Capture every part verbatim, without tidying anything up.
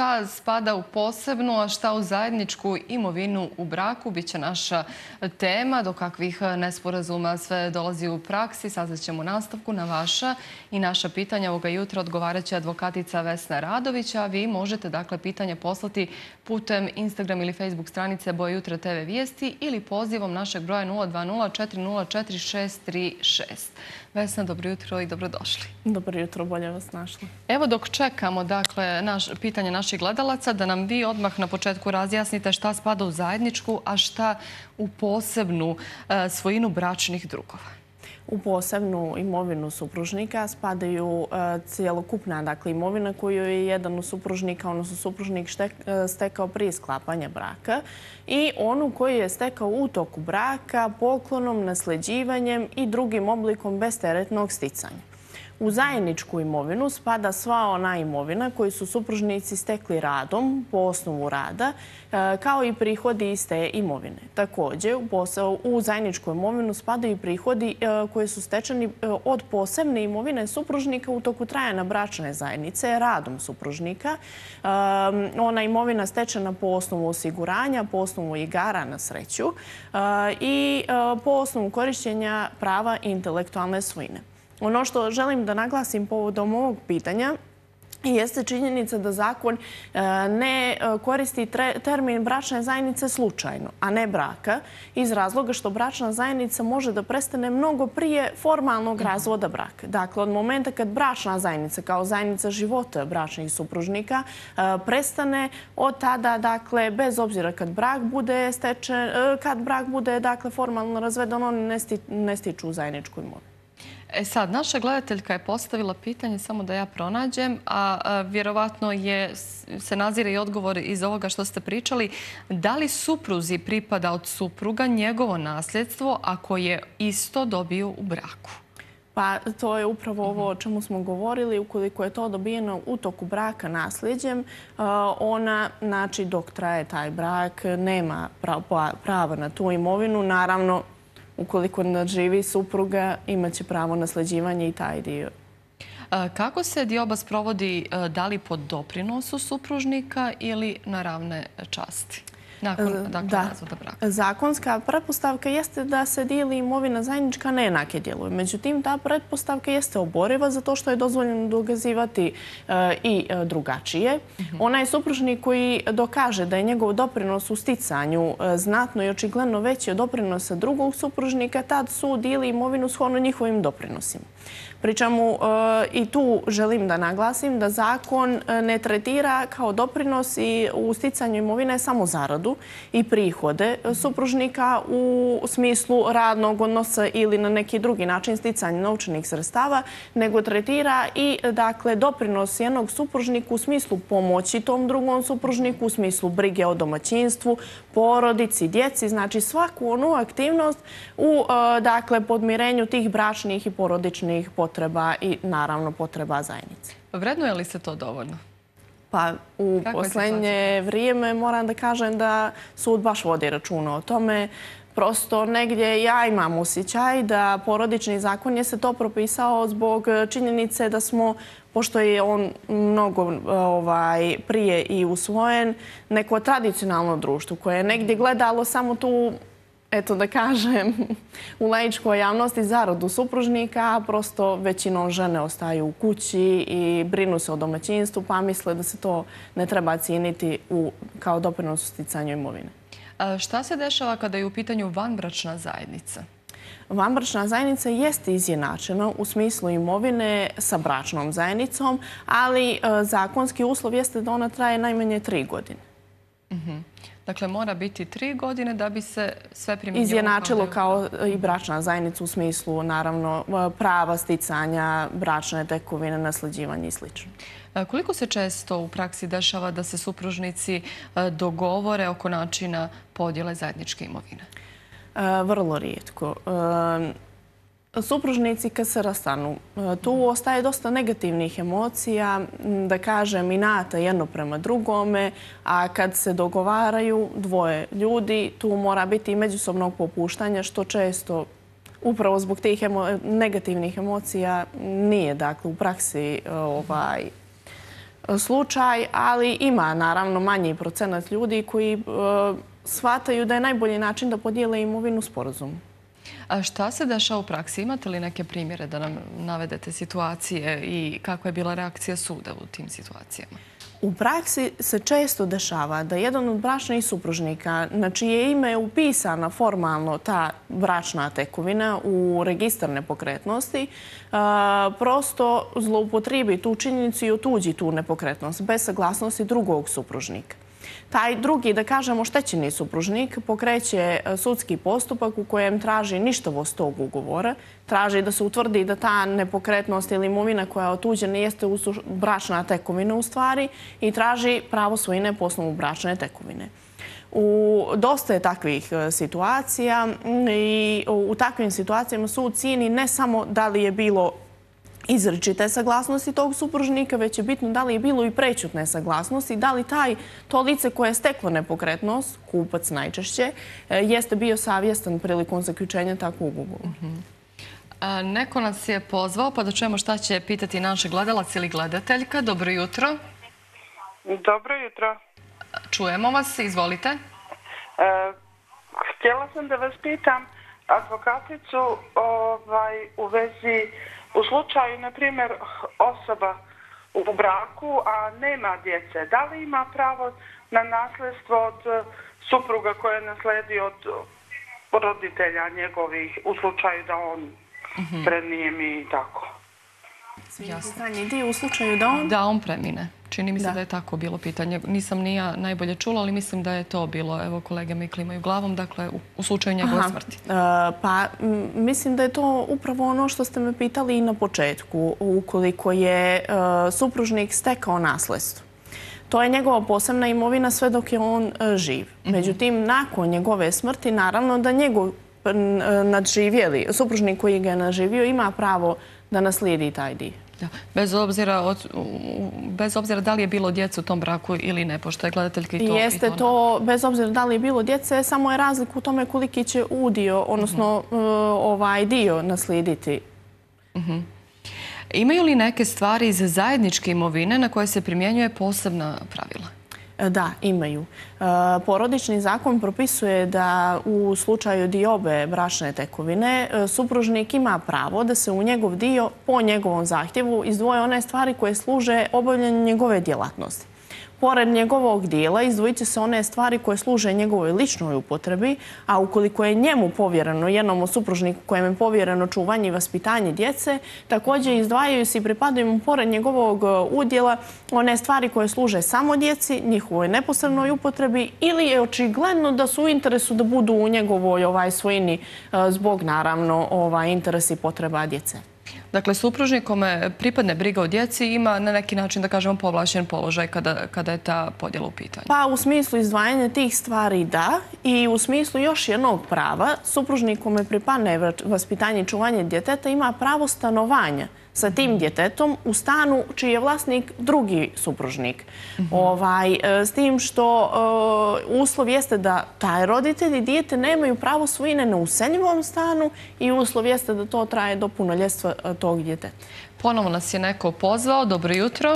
šta spada u posebnu, a šta u zajedničku imovinu u braku, bit će naša tema. Do kakvih nesporazuma sve dolazi u praksi, saznaćemo u nastavku na vaša i naša pitanja. Ovoga jutra odgovarat će advokatica Vesna Radović, a vi možete dakle pitanje poslati putem Instagram ili Facebook stranice Boje jutra te ve Vijesti ili pozivom našeg broja nula dva nula četiri nula četiri šest tri šest. Vesna, dobro jutro i dobrodošli. Dobro jutro, bolje vas našla. Evo dok čekamo dakle, naš, pitanje naših gledalaca, da nam vi odmah na početku razjasnite šta spada u zajedničku, a šta u posebnu e, svojinu bračnih drugova. U posebnu imovinu supružnika spadaju e, cijelokupna dakle, imovina koju je jedan od supružnika, odnosno supružnik štek, e, stekao prije sklapanja braka i onu koju je stekao u toku braka poklonom, nasljeđivanjem i drugim oblikom besteretnog sticanja. U zajedničku imovinu spada sva ona imovina koju su supružnici stekli radom po osnovu rada, kao i prihodi iz te imovine. Također, u zajedničku imovinu spadaju i prihodi koji su stečeni od posebne imovine supružnika u toku trajanja bračne zajednice, radom supružnika. Ona imovina stečena po osnovu osiguranja, po osnovu igara na sreću i po osnovu korištenja prava intelektualne svojine. Ono što želim da naglasim povodom ovog pitanja jeste činjenica da zakon ne koristi termin bračne zajednice slučajno, a ne braka, iz razloga što bračna zajednica može da prestane mnogo prije formalnog razvoda braka. Dakle, od momenta kad bračna zajednica kao zajednica života bračnih supružnika prestane, od tada, dakle, bez obzira kad brak bude stečen, kad brak bude, dakle, formalno razveden, oni ne stiču zajedničku imovinu. E sad, naša gledateljka je postavila pitanje, samo da ja pronađem, a, a vjerovatno je, se nazire i odgovor iz ovoga što ste pričali. Da li supruzi pripada od supruga njegovo nasljedstvo ako je isto dobio u braku? Pa to je upravo ovo o čemu smo govorili. Ukoliko je to dobijeno u toku braka nasljeđem, ona, znači dok traje taj brak, nema prava na tu imovinu. Naravno, ukoliko živi supruga, imaće pravo na nasljeđivanje i taj dio. Kako se dioba sprovodi, da li po doprinosu supružnika ili na ravne časti? Nakon, dakle, da. razvoda braka. Zakonska pretpostavka jeste da se dijeli imovina zajednička nejednake dijelove. Međutim, ta pretpostavka jeste oboriva zato što je dozvoljeno dokazivati e, i e, drugačije. Mm-hmm. Onaj supružnik koji dokaže da je njegov doprinos u sticanju e, znatno i očigledno veći od doprinosa drugog supružnika, tad sud dijeli imovinu shodno njihovim doprinosima. Pričemu e, i tu želim da naglasim da zakon ne tretira kao doprinos i u sticanju imovine samo zaradu i prihode supružnika u smislu radnog odnosa ili na neki drugi način sticanja novčanih sredstava, nego tretira i dakle doprinos jednog supružnika u smislu pomoći tom drugom supružniku, u smislu brige o domaćinstvu, porodici, djeci, znači svaku onu aktivnost u dakle podmirenju tih bračnih i porodičnih potreba i naravno potreba zajednice. Vrednuje li se to dovoljno? Pa u posljednje vrijeme moram da kažem da sud baš vodi računa o tome. Prosto negdje ja imam osjećaj da porodični zakon je se to propisao zbog činjenice da smo, pošto je on mnogo ovaj, prije i usvojen, neko tradicionalno društvo koje je negdje gledalo samo tu, eto da kažem, u laičkoj javnosti zaradu supružnika, a prosto većinom žene ostaju u kući i brinu se o domaćinstvu, pa misle da se to ne treba cijeniti u, kao doprinos u sticanju imovine. A šta se dešava kada je u pitanju vanbračna zajednica? Vanbračna zajednica jeste izjednačena u smislu imovine sa bračnom zajednicom, ali zakonski uslov jeste da ona traje najmanje tri godine. Mm-hmm. Dakle, mora biti tri godine da bi se sve primjenjivalo. Izjednačilo kao i bračna zajednica u smislu, naravno, prava sticanja, bračne tekovine, nasljeđivanja i sl. Koliko se često u praksi dešava da se supružnici dogovore oko načina podjele zajedničke imovine? Vrlo rijetko. Supružnici kad se rastanu, tu ostaje dosta negativnih emocija, da kažem inata jedno prema drugome, a kad se dogovaraju dvoje ljudi, tu mora biti i međusobnog popuštanja, što često upravo zbog tih emo negativnih emocija nije, dakle, u praksi ovaj, slučaj, ali ima naravno manji procenat ljudi koji shvataju da je najbolji način da podijele imovinu sporazum. A šta se dešava u praksi? Imate li neke primjere da nam navedete situacije i kakva je bila reakcija suda u tim situacijama? U praksi se često dešava da jedan od bračnih supružnika, na čije ime je upisana formalno ta bračna tekovina u registar nepokretnosti, prosto zloupotrijebi tu činjenicu i otuđi tu nepokretnost bez saglasnosti drugog supružnika. Taj drugi, da kažemo štećeni supružnik, pokreće sudski postupak u kojem traži ništavost tog ugovora, traži da se utvrdi da ta nepokretnost ili imovina koja je otuđena jeste bračna tekovina u stvari i traži pravo svojine po osnovu bračne tekovine. U dosta je takvih situacija i u takvim situacijama sud cijeni ne samo da li je bilo izričite saglasnosti tog supružnika, već je bitno da li je bilo i prećutne saglasnosti, da li taj, to lice koje je steklo nepokretnost, kupac najčešće, jeste bio savjestan prilikom zaključenja takvog ugovora. Neko nas je pozvao, pa da čujemo šta će pitati naš gledalac ili gledateljka. Dobro jutro. Dobro jutro. Čujemo vas, izvolite. Htjela sam da vas pitam advokaticu u vezi u slučaju, na primjer, osoba u braku, a nema djece. Da li ima pravo na nasljedstvo od supruga koje je nasledio od roditelja njegovih u slučaju da on premine i tako? Zadnji dio u slučaju da on... Da on premine. Čini mi se da je tako bilo pitanje. Nisam ni ja najbolje čula, ali mislim da je to bilo. Evo, kolege mi klimaju glavom, dakle, u slučaju njegove smrti. Pa, mislim da je to upravo ono što ste me pitali i na početku. Ukoliko je supružnik stekao nasljedstvo. To je njegova posebna imovina sve dok je on živ. Međutim, nakon njegove smrti, naravno da njegov nadživjeli, supružnik koji ga je nadživio, ima pravo da naslijedi taj dio. Bez obzira, bez obzira da li je bilo djece u tom braku ili ne, pošto je gledateljka i to... Jeste to, bez obzira da li je bilo djece, samo je razlika u tome koliki će udio, odnosno ovaj dio naslijediti. Imaju li neke stvari iz zajedničke imovine na koje se primjenjuje posebna pravila? Da, imaju. Porodični zakon propisuje da u slučaju diobe bračne tekovine supružnik ima pravo da se u njegov dio po njegovom zahtjevu izdvoje one stvari koje služe obavljanju njegove djelatnosti. Pored njegovog dijela izdvojit će se one stvari koje služe njegovoj ličnoj upotrebi, a ukoliko je njemu povjereno, jednom od supružniku kojem je povjereno čuvanje i vaspitanje djece, također izdvajaju se i pripadaju mu pored njegovog udjela one stvari koje služe samo djeci, njihovoj neposrednoj upotrebi ili je očigledno da su u interesu da budu u njegovoj svojini zbog naravno interesa i potreba djece. Dakle, supružnik kome pripadne briga o djeci ima na neki način, da kažemo, povlašćen položaj kada je ta podjela u pitanju. Pa u smislu izdvajanja tih stvari da i u smislu još jednog prava, supružnik kome pripadne vaspitanje i čuvanje djeteta ima pravo stanovanja sa tim djetetom u stanu čiji je vlasnik drugi supružnik. S tim što uslov jeste da taj roditelj i dijete nemaju pravo svojine na useljivom stanu i uslov jeste da to traje do punoljetstva tog djeteta. Ponovo nas je neko pozvao. Dobro jutro.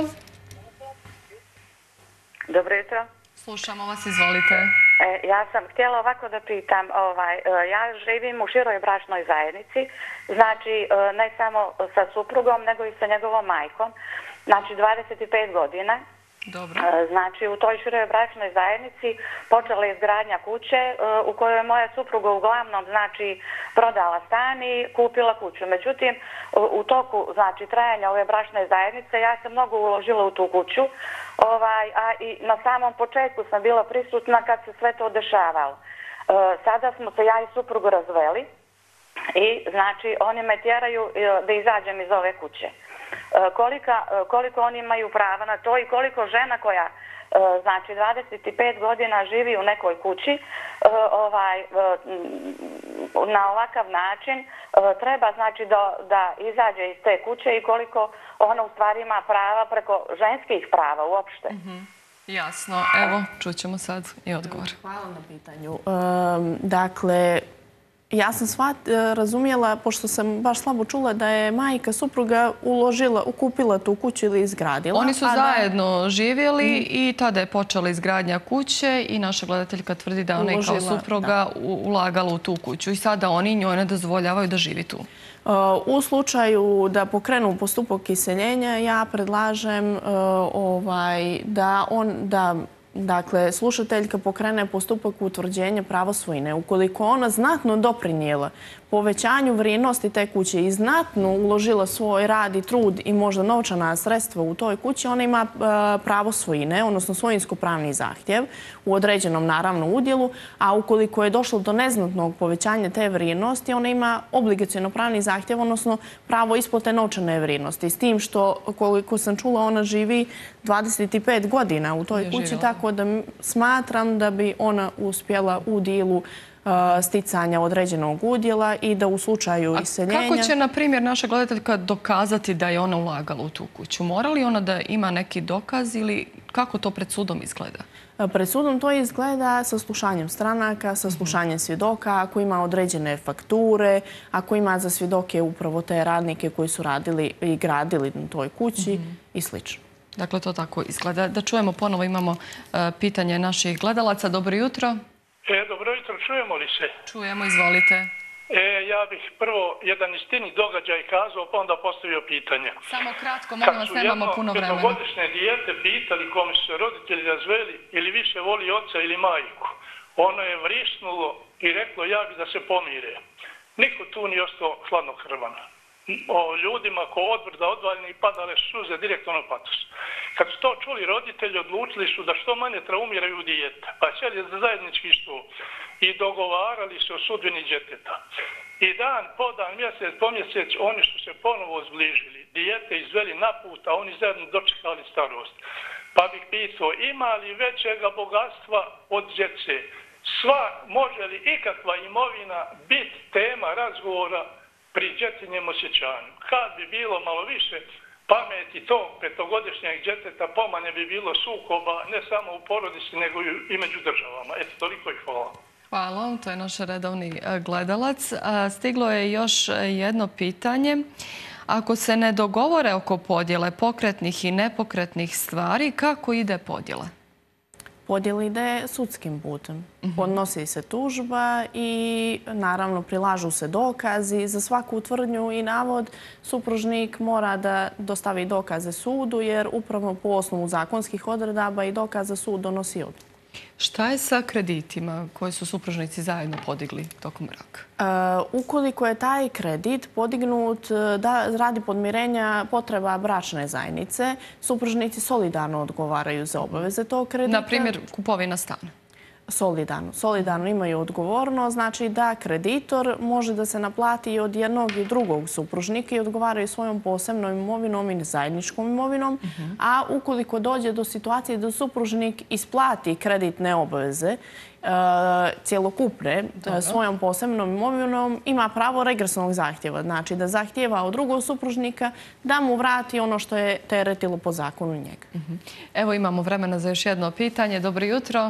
Dobro jutro. Slušamo vas, izvolite. Ja sam htjela ovako da pitam, ja živim u široj bračnoj zajednici, znači ne samo sa suprugom, nego i sa njegovom majkom, znači dvadeset pet godina. Dobro. Znači u toj široj bračnoj zajednici počela je izgradnja kuće u kojoj je moja supruga uglavnom znači prodala stan i kupila kuću. Međutim, u toku znači trajanja ove bračne zajednice ja sam mnogo uložila u tu kuću, ovaj, a i na samom početku sam bila prisutna kad se sve to dešavalo. Sada smo se ja i suprugu razveli i znači oni me tjeraju da izađem iz ove kuće. Kolika, koliko oni imaju prava na to i koliko žena koja znači dvadeset pet godina živi u nekoj kući ovaj, na ovakav način treba znači da, da izađe iz te kuće i koliko ona u stvari ima prava preko ženskih prava uopšte. Mm-hmm. Jasno. Evo, čućemo sad i odgovor. Hvala na pitanju. Um, dakle, Ja sam svat, razumjela, pošto sam baš slabo čula, da je majka supruga uložila, ukupila tu kuću ili izgradila. Oni su zajedno živjeli i tada je počela izgradnja kuće i naša gledateljka tvrdi da ona je kao supruga ulagala u tu kuću i sada oni njoj ne dozvoljavaju da živi tu. U slučaju da pokrenu postupak iseljenja, ja predlažem da on, da Dakle, slušateljka pokrene postupak utvrđenja prava svojine. Ukoliko ona znatno doprinijela povećanju vrijednosti te kuće i znatno uložila svoj rad i trud i možda novčana sredstva u toj kući, ona ima pravo svojine, odnosno svojinsko-pravni zahtjev u određenom, naravno, udjelu, a ukoliko je došlo do neznatnog povećanja te vrijednosti, ona ima obligaciono-pravni zahtjev, odnosno pravo isplate novčane vrijednosti. S tim što, koliko sam čula, ona živi dvadeset pet godina u toj kući, tako da smatram da bi ona uspjela u dijelu sticanja određenog udjela i da u slučaju iseljenja... A kako će, na primjer, naša gledateljka dokazati da je ona ulagala u tu kuću? Mora li ona da ima neki dokaz ili kako to pred sudom izgleda? Pred sudom to izgleda sa slušanjem stranaka, sa slušanjem svjedoka, ako ima određene fakture, ako ima za svjedoke upravo te radnike koji su radili i gradili na toj kući i slično. Dakle, to tako izgleda. Da čujemo ponovo, imamo pitanje naših gledalaca. Dobro jutro. E, dobro jutro, čujemo li se? Čujemo, izvolite. E, ja bih prvo jedan istini događaj kazao, pa onda postavio pitanje. Samo kratko, molim vas, nemamo puno vremena. Kad su jedno petogodišnje dijete pitali kome su se roditelji razveli ili više voli oca ili majku, ono je vrisnulo i reklo ja bi da se pomire. Niko tu nije ostao hladnokrvan. O ljudima ko odbrda odvaljni i padale suze direktno na patos. Kad su to čuli roditelji, odlučili su da što manje traumiraju dijete, pa sjeli za zajednički stol i dogovarali se o sudbini djeteta. I dan po dan, mjesec po mjesec, oni su se ponovo zbližili. Dijete izveli na put, a oni zajedno dočekali starost. Pa bih pitao, ima li većega bogatstva od djece? Sva, može li ikakva imovina biti tema razgovora pri djetinjem osjećanju? Kad bi bilo malo više pameti tog petogodišnjeg djeteta, pomanje bi bilo sukoba ne samo u porodici, nego i među državama. Eto, toliko i hvala. Hvala, to je naš redovni gledalac. Stiglo je još jedno pitanje. Ako se ne dogovore oko podjele pokretnih i nepokretnih stvari, kako ide podjela? Podjela ide sudskim putem. Podnosi se tužba i naravno prilažu se dokazi. Za svaku tvrdnju i navod supružnik mora da dostavi dokaze sudu jer upravo po osnovu zakonskih odredaba i dokaza sud donosi odluku. Šta je sa kreditima koje su supružnici zajedno podigli tokom braka? Ukoliko je taj kredit podignut radi podmirenja potreba bračne zajednice, supružnici solidarno odgovaraju za obaveze tog kredita. Na primjer, kupovina stana. Solidarno. Solidarno imaju odgovornost, znači da kreditor može da se naplati i od jednog i drugog supružnika i odgovaraju svojom posebnom imovinom i zajedničkom imovinom, a ukoliko dođe do situacije da supružnik isplati kreditne obaveze cjelokupne svojom posebnom imovinom, ima pravo regresnog zahtjeva. Znači da zahtjeva od drugog supružnika da mu vrati ono što je teretilo po zakonu njega. Evo imamo vremena za još jedno pitanje. Dobro jutro.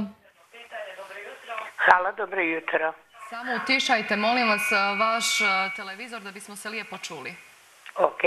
Hvala, dobro jutro. Samo utišajte, molim vas, vaš televizor da bismo se lijepo čuli. Ok.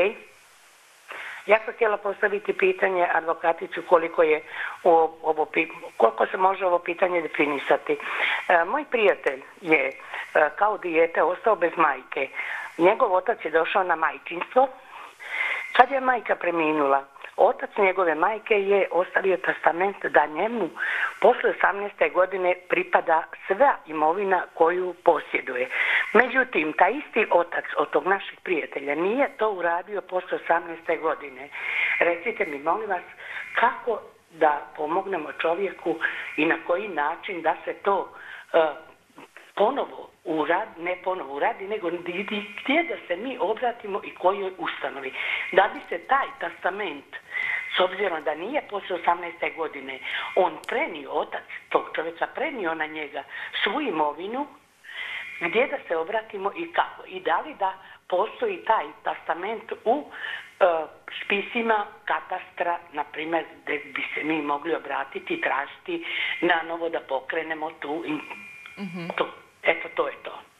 Ja sam htjela postaviti pitanje advokaticu koliko je ovo, koliko se može ovo pitanje definisati. E, moj prijatelj je e, kao dijete ostao bez majke. Njegov otac je došao na majčinstvo. Kad je majka preminula, otac njegove majke je ostavio testament da njemu posle osamnaeste godine pripada sva imovina koju posjeduje. Međutim, taj isti otac od tog naših prijatelja nije to uradio posle osamnaeste godine. Recite mi, molim vas, kako da pomognemo čovjeku i na koji način da se to uh, ponovo uradi, ne ponovo uradi, nego gdje da se mi obratimo i kojoj ustanovi. Da bi se taj testament, s obzirom da nije posle osamnaeste godine, on prenio, otac tog čovjeka prenio na njega svu imovinu, gdje da se obratimo i kako. I da li da postoji taj testament u uh, spisima katastra, na primjer, gdje bi se mi mogli obratiti i tražiti na novo da pokrenemo tu. Mm-hmm. tu. Eto, to je to.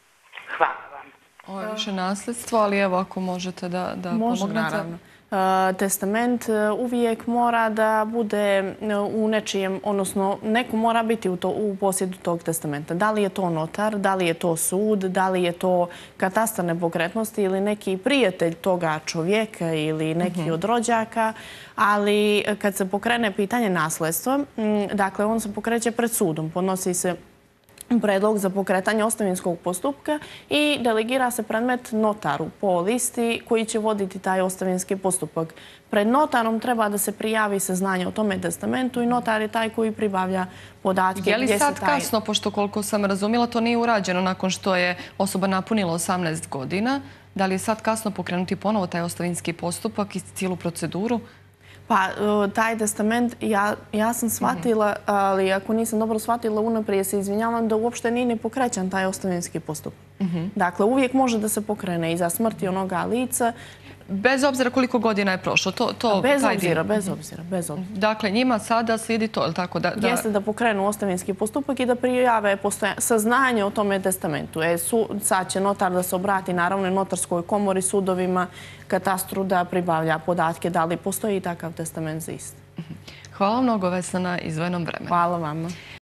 Hvala vam. Ovo je više nasljedstvo, ali evo ako možete da, da Može, pomognete. naravno. E, Testament e, uvijek mora da bude e, u nečijem, odnosno neko mora biti u, to, u posjedu tog testamenta. Da li je to notar, da li je to sud, da li je to katastar nepokretnosti ili neki prijatelj toga čovjeka ili neki Mhm. od rođaka, ali kad se pokrene pitanje nasljedstva, m, dakle on se pokreće pred sudom, podnosi se predlog za pokretanje ostavinskog postupka i delegira se predmet notaru po listi koji će voditi taj ostavinski postupak. Pred notarom treba da se prijavi saznanje o tome testamentu i notar je taj koji pribavlja podatke. Je li gdje se sad taj- kasno, pošto koliko sam razumjela, to nije urađeno nakon što je osoba napunila osamnaest godina, da li je sad kasno pokrenuti ponovo taj ostavinski postupak i cijelu proceduru? Pa, e, taj testament, ja, ja sam shvatila, ali ako nisam dobro shvatila, unaprije se izvinjavam da uopšte nije ni pokrećan taj ostavinski postupak. Dakle, uvijek može da se pokrene iza smrti onoga lica, Bez obzira koliko godina je prošlo. To, to, bez taj obzira, dio. bez obzira, bez obzira. Dakle, njima sada slijedi to, je li tako? Da, da... Jeste da pokrenu ostavinski postupak i da prijave postoja- saznanje o tome testamentu. E, su, sad će notar da se obrati naravno i notarskoj komori, sudovima, katastru da pribavlja podatke da li postoji takav testament za isto. Hvala mnogo, Vesna, na izdvojenom vremenu. Hvala vama.